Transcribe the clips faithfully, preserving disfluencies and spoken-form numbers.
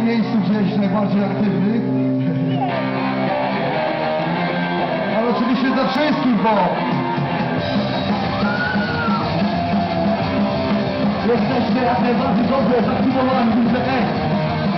miejscu gdzieś najbardziej aktywnych. Ale oczywiście dla wszystkich, bo jesteście jak najbardziej dobrze zaktywowani, widzę, ej.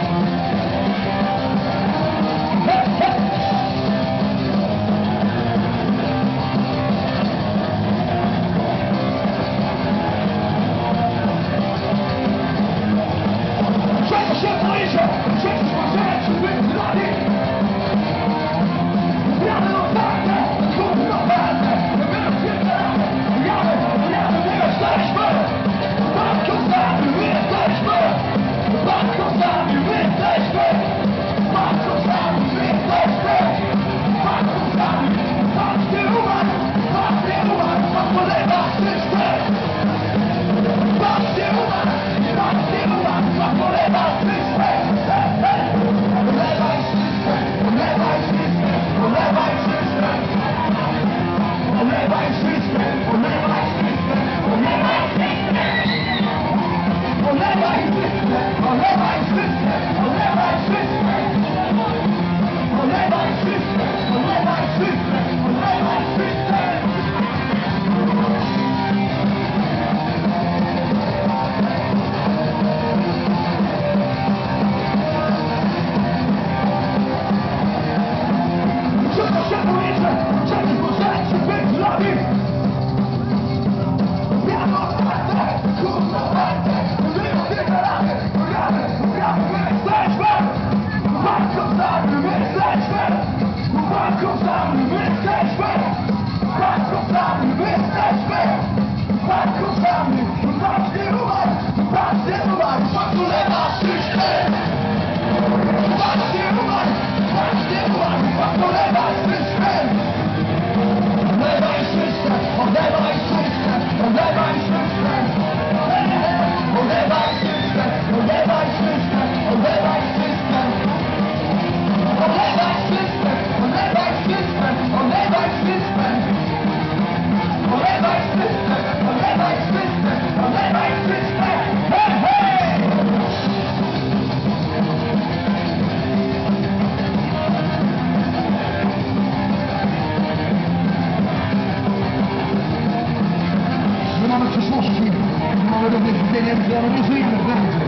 Pieniędzy, ale nie żyjmy będzie.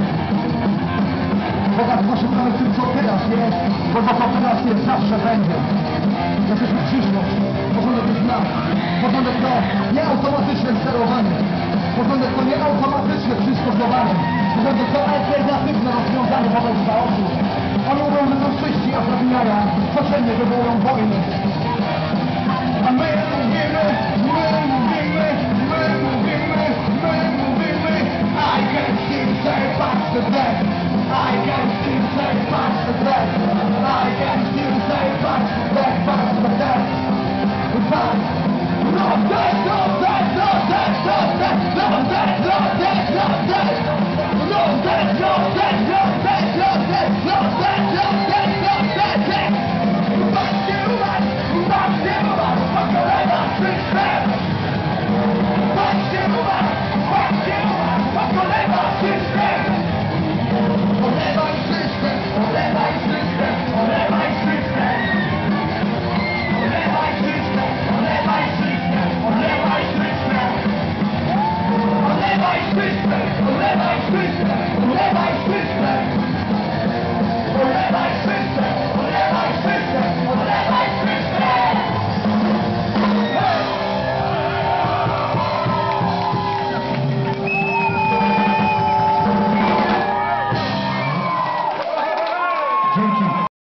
Bogactwo szukamy w tym, co teraz jest, bo to, co teraz jest, zawsze będzie. Jesteśmy przyszłość. Porządek jest nas. Porządek to nie automatyczne sterowanie. Porządek to nie automatyczne przystosowanie. Porządek to alternatywne rozwiązanie wobec chaosu. Oni mówią, że są czyści, a zabijają. Codziennie wywołują wojny.